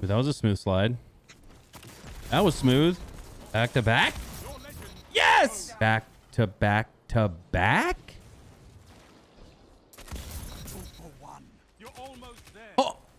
That was a smooth slide. That was smooth. Back to back. Yes! Back to back to back. You're almost there. Oh,